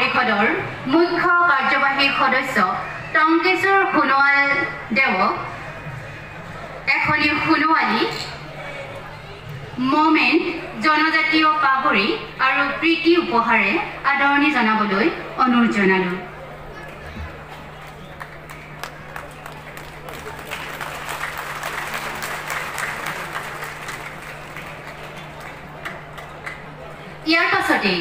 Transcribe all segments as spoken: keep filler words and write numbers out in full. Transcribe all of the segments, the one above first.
পৰিষদৰ মুখ্য কাৰ্যবাহী সদস্য টংকেশ্বৰ সোণোৱাল দেৱক এখনি সোণোৱালী মমেণ্ট জনজাতীয় পাগুৰি আৰু প্ৰীতি উপহাৰে আদৰণি জনাবলৈ অনুৰোধ জনালোঁ। ইয়াৰ পাছতে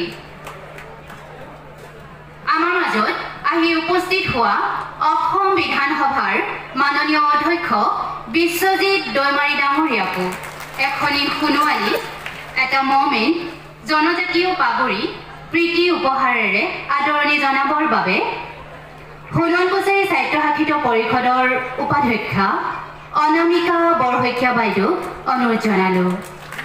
আমাৰ মাজত আহি উপস্থিত হোৱা অসম বিধানসভাৰ মাননীয় অধ্যক্ষ বিশ্বজিৎ দৈমাৰী ডাঙৰীয়াকো এখনি সোণোৱালী এটা মমেণ্ট জনজাতীয় পাগুৰি প্ৰীতি উপহাৰেৰে আদৰণি জনাবৰ বাবে সোণোৱাল কছাৰী স্বায়ত্তশাসিত পৰিষদৰ উপাধ্যক্ষা অনামিকা বৰশইকীয়া বাইদেউক অনুৰোধ জনালোঁ।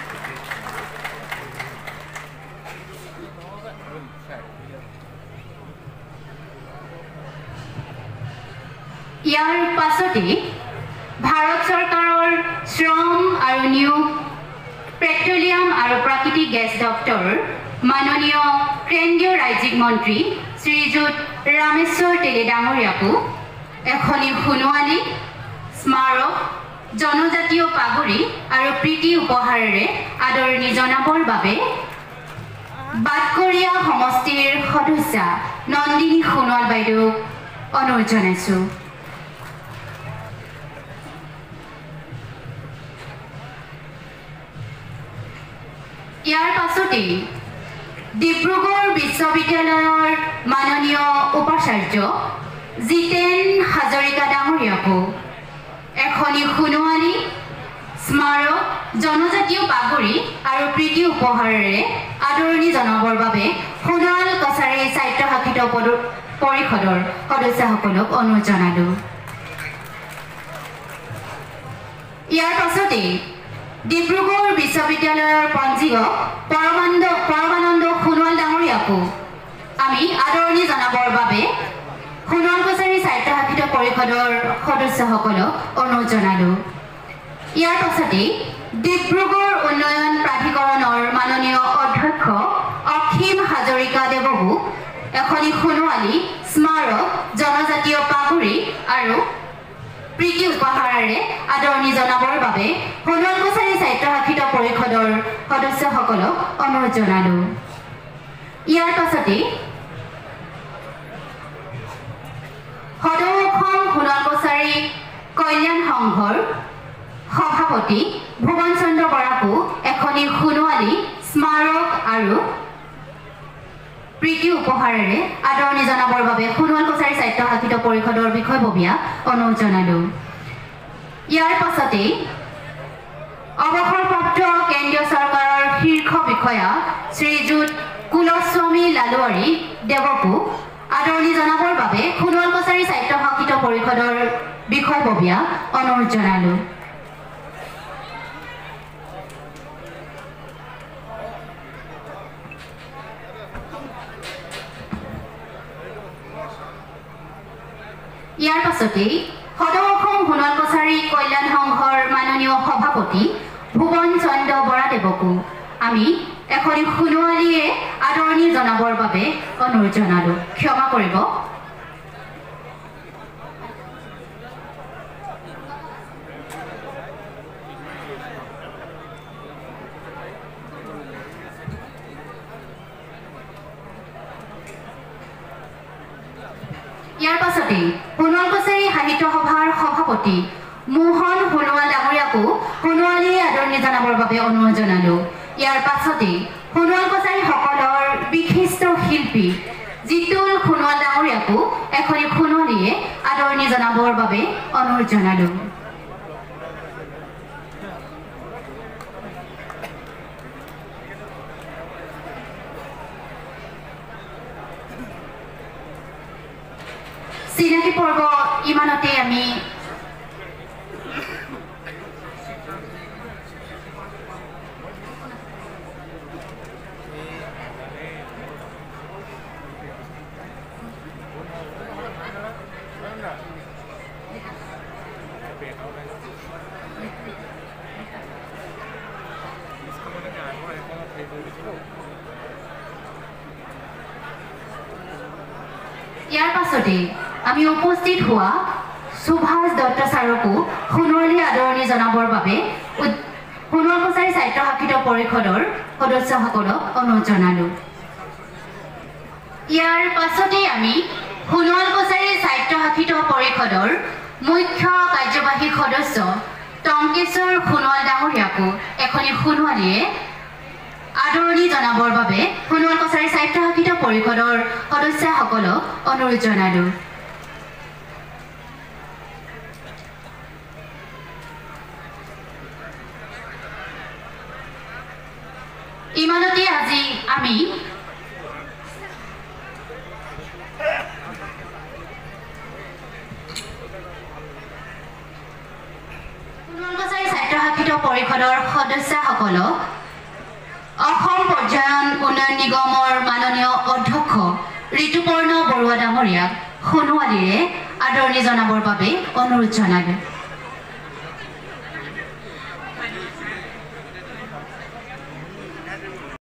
ইয়াৰ পাছতে ভাৰত চৰকাৰৰ শ্ৰম আৰু নিয়োগ পেট্ৰলিয়াম আৰু প্ৰাকৃতিক গেছ দপ্তৰ মাননীয় কেন্দ্ৰীয় ৰাজ্যিক মন্ত্ৰী শ্ৰীযুত ৰামেশ্বৰ তেলী ডাঙৰীয়াকো এখনি সোণোৱালী স্মাৰক জনজাতীয় পাগুৰি আৰু প্ৰীতি উপহাৰেৰে আদৰণি জনাবৰ বাবে বাটকৰীয়া সমষ্টিৰ সদস্যা নন্দিনী সোণোৱাল বাইদেউক অনুৰোধ জনাইছোঁ। ইয়াৰ পাছতে ডিব্ৰুগড় বিশ্ববিদ্যালয়ৰ মাননীয় উপাচাৰ্য জিতেন হাজৰিকা ডাঙৰীয়াকো এখনি সোণোৱালী স্মাৰক জনজাতীয় পাগুৰি আৰু প্ৰীতি উপহাৰেৰে আদৰণি জনাবৰ বাবে সোণোৱাল কছাৰী স্বায়ত্তশাসিত পৰিষদৰ সদস্যসকলক অনুৰোধ জনালোঁ। ইয়াৰ পাছতে ডিব্ৰুগড় বিশ্ববিদ্যালয়ৰ পঞ্জীয়ক পৰমানন্দ পৰমানন্দ সোণোৱাল ডাঙৰীয়াকো আমি আদৰণি জনাবৰ বাবে সোণোৱাল কছাৰী স্বায়ত্তশাসিত পৰিষদৰ সদস্যসকলক অনুৰোধ জনালোঁ। ইয়াৰ পাছতে ডিব্ৰুগড় উন্নয়ন প্ৰাধিকৰণৰ মাননীয় অধ্যক্ষ অসীম হাজৰিকা দেৱকো এখনি সোণোৱালী স্মাৰক জনজাতীয় পাগুৰি আৰু প্ৰীতি উপহাৰেৰে আদৰণি জনাবৰ বাবে সোণোৱাল কছাৰী স্বায়ত্তশাসিত পৰিষদৰ সদস্যসকলক অনুৰোধ জনালোঁ। ইয়াৰ পাছতে সদৌ অসম সোণোৱাল কছাৰী কল্যাণ সংঘৰ সভাপতি ভুৱন চন্দ্ৰ বৰাকো এখনি সোণোৱালী স্মাৰক আৰু প্ৰীতি উপহাৰেৰে আদৰণি জনাবৰ বাবে সোণোৱাল কছাৰী স্বায়ত্তশাসিত পৰিষদৰ বিষয়ববীয়া অনুৰোধ জনালোঁ। ইয়াৰ পাছতে অৱসৰপ্ৰাপ্ত কেন্দ্ৰীয় চৰকাৰৰ শীৰ্ষ বিষয়া শ্ৰীযুত কুলস্বামী লালুৱাৰী দেৱকো আদৰণি জনাবৰ বাবে সোণোৱাল কছাৰী স্বায়ত্তশাসিত পৰিষদৰ বিষয়ববীয়া অনুৰোধ জনালোঁ। ইয়াৰ পাছতে সদৌ অসম সোণোৱাল কছাৰী কল্যাণ সংঘৰ মাননীয় সভাপতি ভুৱন চন্দ্ৰ বৰাদেৱকো আমি এখনি সোণোৱালীয়ে আদৰণি জনাবৰ বাবে অনুৰোধ জনালোঁ। ক্ষমা কৰিব। ইয়াৰ পাছতে সোণোৱাল কছাৰী সাহিত্য সভাৰ সভাপতি মোহন সোণোৱাল ডাঙৰীয়াকো সোণোৱালীয়ে আদৰণি জনাবৰ বাবে অনুৰোধ জনালোঁ। ইয়াৰ পাছতে সোণোৱাল কছাৰী সকলৰ বিশিষ্ট শিল্পী জিতুল সোণোৱাল ডাঙৰীয়াকো এখনি সোণোৱালীয়ে আদৰণি জনাবৰ বাবে অনুৰোধ জনালোঁ। চিনাকি পৰ্ব ইমানতে আমি ইয়াৰ পাছতে আমি উপস্থিত হোৱা সুভাষ দত্ত ছাৰকো সোণোৱালী আদৰণি জনাবৰ বাবে সোণোৱাল কছাৰী সাহিত্য শাখিত পৰিষদৰ সদস্যসকলক অনুৰোধ জনালোঁ। ইয়াৰ পাছতে আমি সোণোৱাল কছাৰী সাহিত্য শাখিত পৰিষদৰ মুখ্য কাৰ্যবাহী সদস্য টংকেশ্বৰ সোণোৱাল ডাঙৰীয়াকো এখনি সোণোৱালীয়ে আদৰণি জনাবৰ বাবে সোণোৱাল কছাৰী সাহিত্য শাখিত পৰিষদৰ সদস্যসকলক অনুৰোধ জনালোঁ। ইমানতে আজি আমি সোণোৱাল কছাৰী সাহিত্য শাখিত পৰিষদৰ সদস্যসকলক অসম পৰ্যায়ন উন্নয়ন নিগমৰ মাননীয় অধ্যক্ষ ঋতুপৰ্ণ বৰুৱা ডাঙৰীয়াক সোণোৱালীৰে আদৰণি জনাবৰ বাবে অনুৰোধ জনালোঁ।